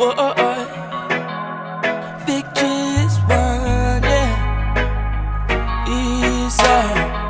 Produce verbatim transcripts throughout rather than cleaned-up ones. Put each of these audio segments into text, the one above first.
Boy, victory is won, yeah. Eesah,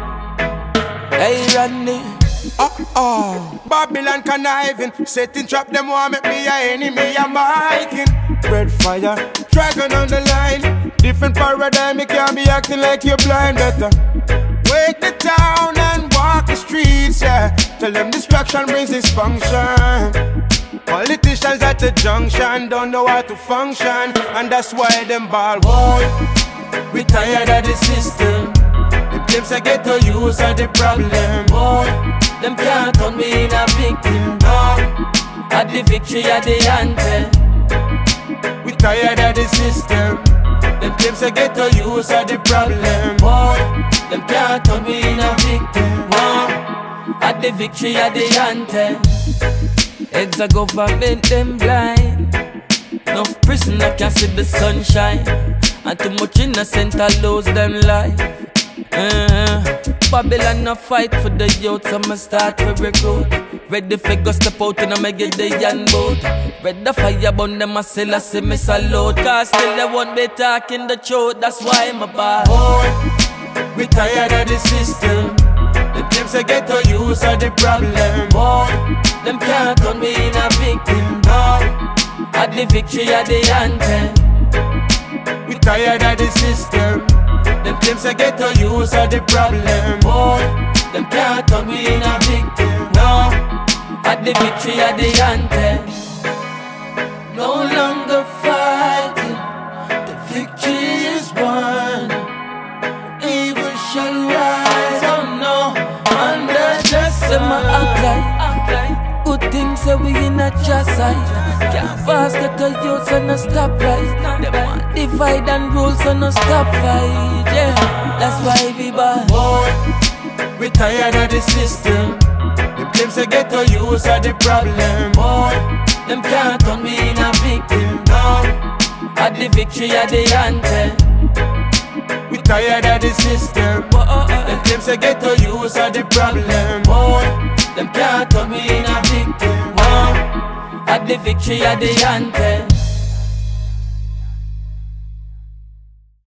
hey Rodney. Uh-uh, Babylon conniving, setting trap, them want make me a enemy, I'm hiking. Red fire, dragon on the line. Different paradigm, you can't be acting like you're blind. Better wake the town and walk the streets, yeah. Tell them distraction brings dysfunction. Politicians at the junction don't know how to function, and that's why them ball. Boy, we tired of the system. The claims I get to use are the problem. Boy, them can't turn me in a victim, no. At the victory at the anthem. We tired of the system. Them claims I get to use are the problem. Boy, them can't turn me in a victim, no. At the victory at the anthem. Heads of government them blind. Enough prisoner can't see the sunshine, and too much innocent I lose them life. Uh, Babylon a fight for the youth, so I'ma start to recruit. Ready for go step out and I'ma get the yan boat. Ready the fire burn them, I still I see me salute. Cause still they won't be talking the truth, that's why I'm a bad. Boy, we tired of the system. The claims I get to use are the problem. Boy, them can't turn me in a victim, no. At the victory at the anthem. We tired of the system. Them claims I get to use are the problem. Boy, them can't turn me in a victim, no. At the victory at the anthem. No longer fighting, the victory is won. Evil shall rise, oh no, under justice. Them a act like good things say we in a just side. Can't fast get a youth and no stop right. Them want divide and rule so no stop fight, yeah. That's why we bad. Boy, we tired of the system. Them claims I get to use are the problem. Boy, them can't turn me in a victim, no. At the victory at the anthem. We tired of the system. Them claims I get to use are the problem. Boy, them can't turn me in a victim, no. At the victory at the anthem.